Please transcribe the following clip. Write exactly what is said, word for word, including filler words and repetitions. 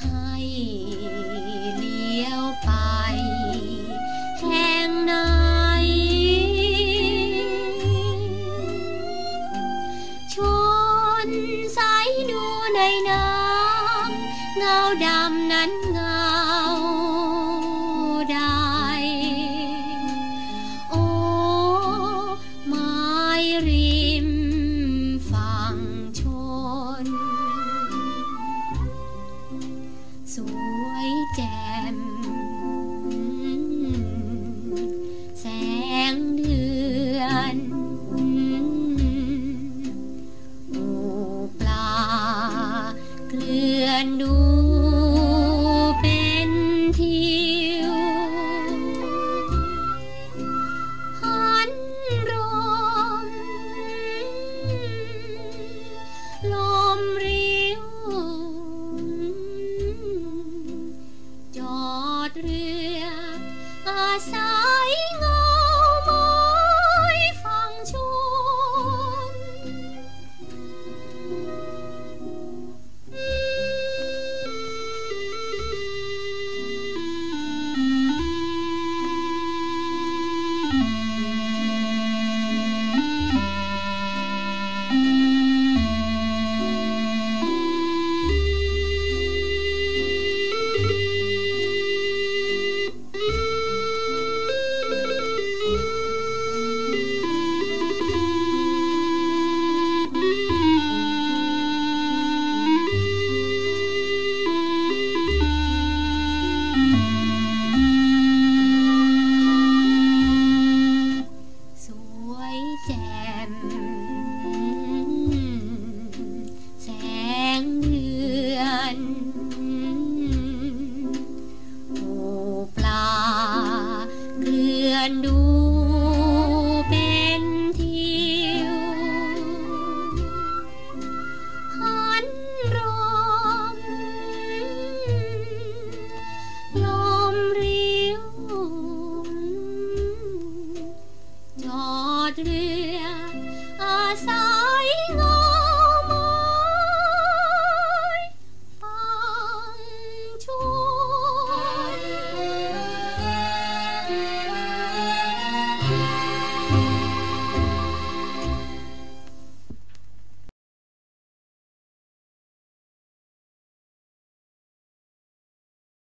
ให้เลี้ยวไปแห่งไหนชนสายดูในน้ำเงาดำนั้นเงาใดโอ้ไม้ริมฝั่งชนสวยแจ่มแสงเดือนหมู่ปลาเกลื่อนดูเป็นทิวหันลมลมริ้วจอดเรืออาศัยเงาไม้ฝั่งชนแจ่มแสงเดือนหมู่ปลาเกลื่อนดู